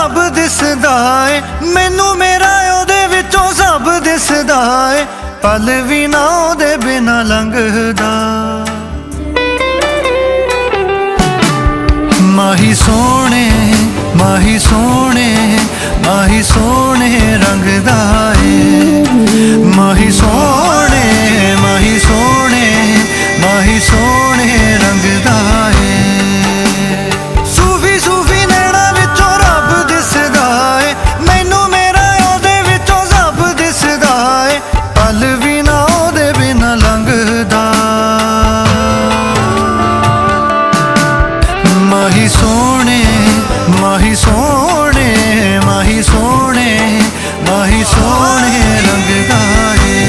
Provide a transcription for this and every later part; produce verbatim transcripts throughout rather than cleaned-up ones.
रब दिसदा है, मैनू मेरा ओदे विचों सब दिसदा है, पल भी ना ओदे बिना लंघदा। माही सोने माही सोने माही सोने रंगदा है, माही सोने माही सोने माही सोने रंगदा है। सूफी सूफी नैना विचों रब दिसदा है, मैनू मेरा ओदे विचों सब दिसदा है, पल भी ना ओदे बिना लंघदा। माही सोने माही सोने माही सोने माही सोने रंगदा है।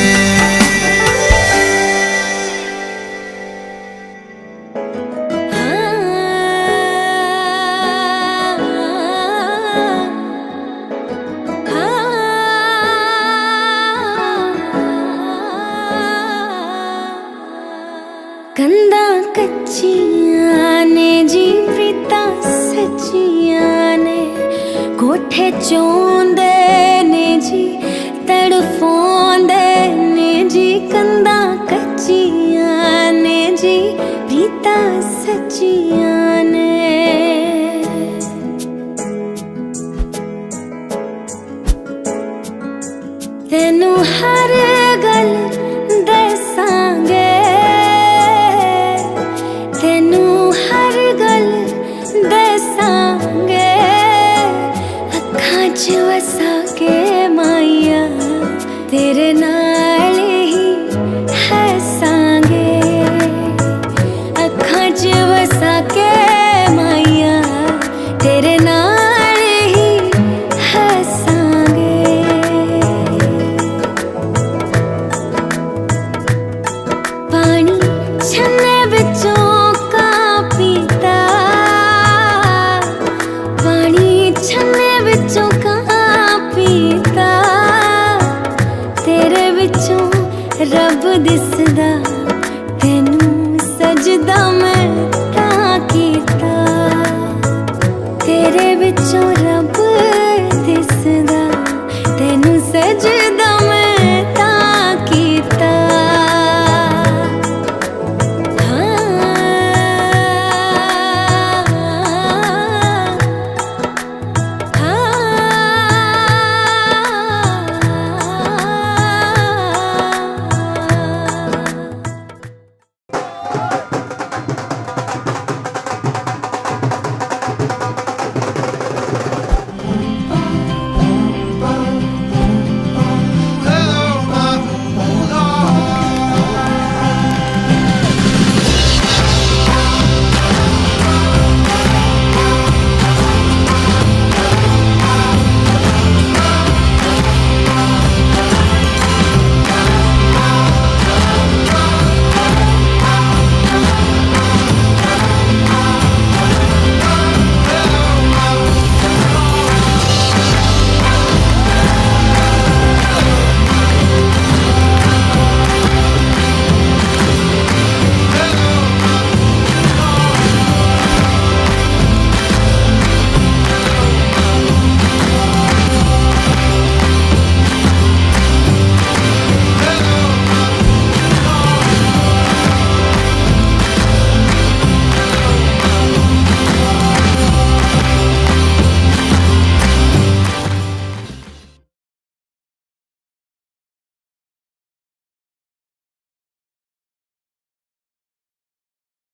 कंधा कच्चियां ने जी प्रीता सच्चियां ने, कोठे चोंदे ने जी तड़फोंदे ने जी, कंधा कच्चियां ने जी प्रीता सच्चियां ने। तेनू हर